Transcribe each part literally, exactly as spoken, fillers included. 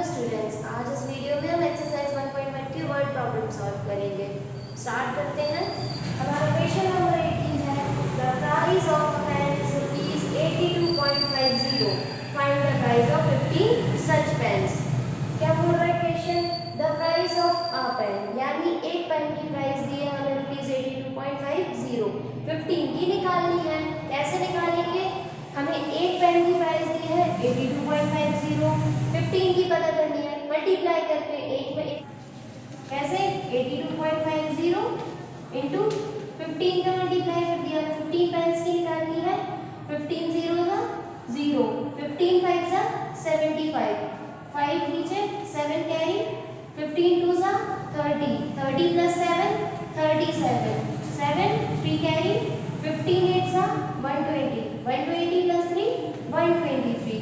Students, आज इस video में हम एक्सरसाइज वन पॉइंट वन की वर्ड प्रॉब्लम सॉल्व करेंगे। स्टार्ट करते हैं। हमारा क्वेश्चन नंबर एटीन है, the price of a pen is rupees eighty two point five zero, find the price of fifteen such pens. क्या बोल रहा है question? The price of a pen, यानी एक पेन की प्राइस दी है हमें rupees eighty two point five zero, fifteen की निकालनी है। कैसे निकालेंगे? हमें एक पेन की प्राइस दी है eighty two point five zero, fifteen की पता करनी है, मल्टीप्लाई करके एक में एक। कैसे? Eighty two point five zero into fifteen का मल्टीप्लाई कर दिया, फिफ्टीन पेन्स की निकालनी है। फिफ्टीन जीरो का जीरो, फिफ्टीन फाइव का सेवेंटी फाइव, फाइव नीचे, सेवन कैरी, फिफ्टीन टू का thirty, thirty plus seven thirty seven, seven three carry, fifteen eight का one twenty, one twenty plus three one twenty three.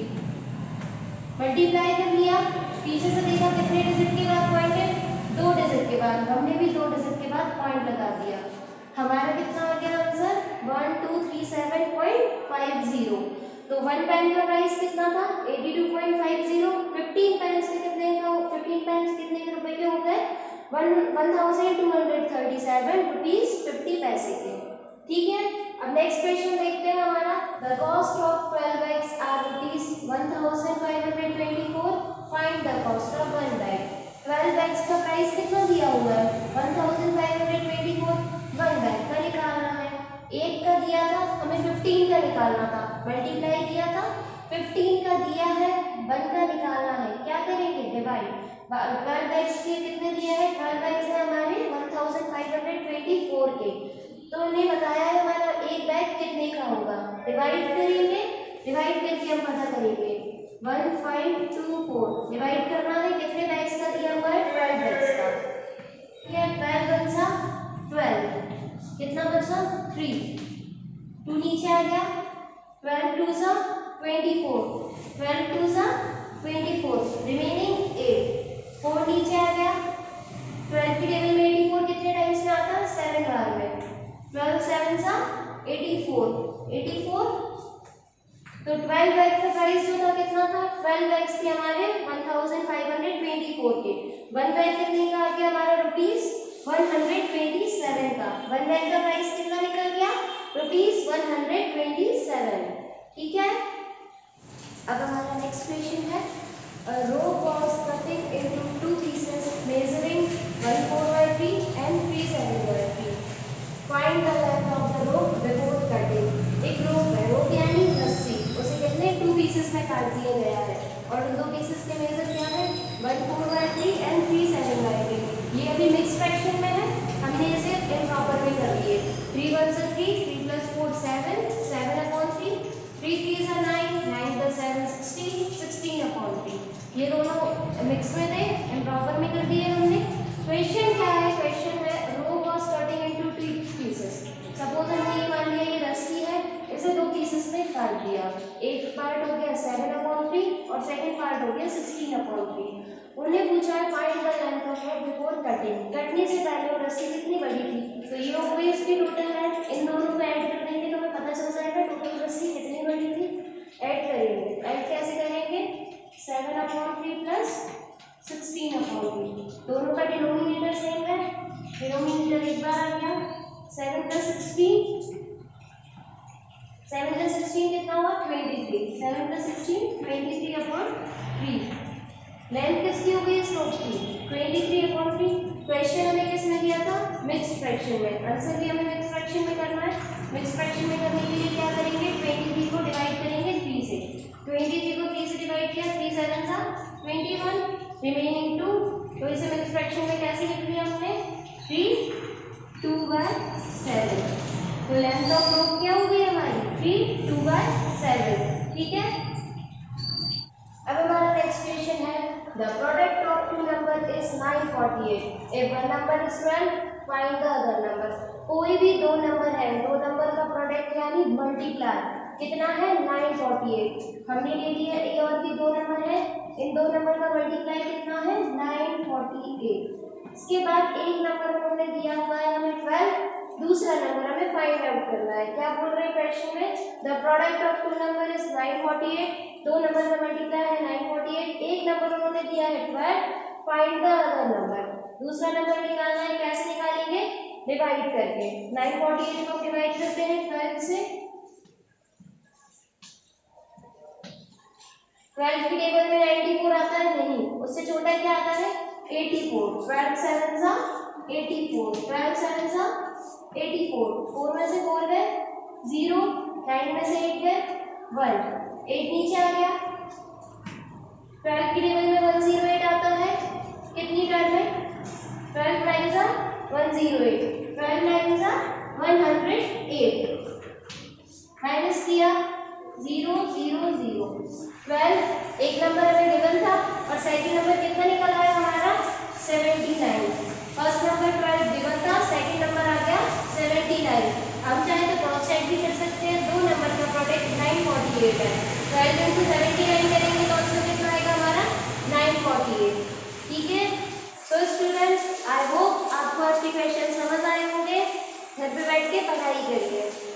Multiply कर लिया, पीछे से देखा कितने डिजिट के बाद पॉइंट है? दो डिजिट के बाद, हमने भी दो डिजिट के बाद पॉइंट लगा दिया। हमारा कितना आ गया answer? One two three seven point five zero. तो वन पेन का प्राइस कितना था? Eighty two point five zero. Fifteen pens के कितने का? फिफ्टीन पेन्स कितने के रुपए के हो गए? One thousand two hundred thirty seven rupees fifty पैसे के। ठीक है, अब नेक्स्ट क्वेश्चन देखते हैं हमारा। The cost of twelve bags are rupees one thousand five hundred twenty four, find the cost of one bag. Twelve bags का price कितना दिया हुआ है? One thousand five hundred twenty four. One bag का निकालना है, एक का दिया था हमें फिफ्टीन का निकालना था, मल्टीप्लाई किया था, फिफ्टीन का दिया है, वन का निकालना है, क्या करेंगे? डिवाइड। ट्वेल्व बैग्स के कितने दिए हैं? ट्वेल्व बैग्स है हमारे one thousand five hundred twenty four के, तो इन्हें बताया है हमारा एक बैग कितने का होगा। डिवाइड करेंगे, डिवाइड करके हम पता करेंगे one five two four. Divide करना है, कितने बैग्स का दिया हुआ है? ट्वेल्व बैग्स का। ये ट्वेल्व बचा ट्वेल्व, कितना बचा? थ्री, टू नीचे आ गया, ट्वेल्व टू सा ट्वेंटी फोर, ट्वेल्व टू सा twenty four, remaining eight, four नीचे आ गया। ट्वेल्व की टेबल में एटी फोर कितने टाइम्स में आता है? सेवन बार में। ट्वेल्व सेवन सा एटी फोर, एटी फोर। तो ट्वेल्व बैग्स का प्राइस जो था कितना था? ट्वेल्व बैग्स थे हमारे one thousand five hundred twenty four के। वन बैग कितने का आ गया हमारा? Rupees one hundred twenty seven का। वन बैग का प्राइस कितना निकल गया? Rupees one hundred twenty seven. ठीक है, अब हमारा नेक्स्ट क्वेश्चन है, a rope was cutting into two pieces measuring one four by three and three seven by three. Find the length of the rope before cutting. एक रोप है, रोप यानी रस्सी, उसे कितने टू पीसेस में काट दिया गया है और उन दो पीसेस के मेजर क्या है? One four by three and three seven by three. ये अभी मिक्स फ्रैक्शन में है, हमने इसे इम्प्रॉपर में कर लिए। थ्री वन से three, three plus four seven, seven upon three, three three सा nine, nine plus seven sixteen, sixteen upon three. ये दोनों मिक्स में थे, इम्प्रॉपर में कर दिए हमने। क्वेश्चन क्या है? क्वेश्चन है rope was cutting into two pieces. Suppose हमने ये मान लिया ये रस्सी है, इसे दो पीसेस में काट दिया। एक पार्ट हो गया सेवन अपॉन थ्री और सेकंड पार्ट हो गया सिक्सटीन अपॉन थ्री। उन्हें पूछा है find the length of rope before cutting. कटने से पहले वो रस्सी कितनी बड़ी थी? तो ये हो गई इसकी टोटल लेंथ। इन दोनों को ऐड कर देंगे तो हमें पता चल जाएगा टोटल रस्सी कितनी बड़ी थी। ऐड करेंगे, ऐड कैसे करेंगे? Seven upon three plus sixteen upon three, दोनों का डिनोमिनेटर सेम है, डिनोमिनेटर एक बार आ गया। Seven plus sixteen, seven plus sixteen कितना हुआ? Twenty three, seven plus sixteen twenty three upon three. Length किसकी हो गई इस रोप की? Twenty three upon three. Question हमें किस में दिया था? मिक्स फ्रैक्शन में। आंसर भी हमें मिक्स फ्रैक्शन में करना है। मिक्स फ्रैक्शन में करने के लिए क्या करेंगे? ट्वेंटी थ्री को डिवाइड करेंगे थ्री से, ट्वेंटी थ्री को थ्री से डिवाइड किया, थ्री सेवन सा ट्वेंटी वन, रिमेनिंग टू। तो इसे मिक्स फ्रैक्शन में कैसे लिख लिया हमने? Three two by seven. तो लेंथ ऑफ रोप क्या हो गई हमारी? Three two by seven. ठीक है, अब हमारा नेक्स्ट क्वेश्चन है, the product of two number is nine forty eight, if one number is twelve, find the other number. कोई भी दो नंबर है, दो नंबर का प्रोडक्ट यानी मल्टीप्लाई कितना है? Nine forty eight. हमने ले लिया ए और बी दो नंबर है, इन दो नंबर का मल्टीप्लाई कितना है? Nine forty eight. इसके बाद एक नंबर में हमने दिया हुआ है हमें ट्वेल्व, दूसरा नंबर हमें फाइंड आउट करना है। क्या बोल रहे हैं क्वेश्चन में, the product of two number is nine forty eight, दो नंबर का मल्टीप्लाई है नाइन फोर्टी एट, एक नंबर उन्होंने दिया है twelve, find the other number. दूसरा नंबर निकालना है, कैसे निकालेंगे, डिवाइड करके। नाइन फोर्टी एट को डिवाइड करते हैं ट्वेल्व से, ट्वेल्व की टेबल में नाइंटी फोर आता है, नहीं, उससे छोटा क्या आता है, एटी फोर। ट्वेल्व सेवन सा एटी फोर, ट्वेल्व सेवन सा एटी फोर, फोर में से फोर गए जीरो, नाइन में से एट गए वन, एट नीचे आ गया। ट्वेल्व की टेबल में वन जीरो एट आता है, कितनी टर्म में, ट्वेल्व नाइन सा one zero eight, twelve nine सा वन हंड्रेड एट, माइनस किया जीरो जीरो जीरो, ट्वेल्व एक नंबर हमें गिवन था और सेकंड नंबर कितना निकल आया हमारा seventy nine. First number twelve given था, सेकंड नंबर आ गया सेवेंटी नाइन। हम चाहे तो क्रॉस चेक भी कर सकते हैं, दो नंबर का प्रोडक्ट नाइन फोर्टी एट है, ट्वेल्व इंटू सेवेंटी नाइन करेंगे तो आंसर कितना आएगा हमारा नाइन फोर्टी एट। ठीक है, सो स्टूडेंट्स आई होप आपको आज के क्वेश्चन समझ आए होंगे, घर पे बैठ के पढ़ाई करिए।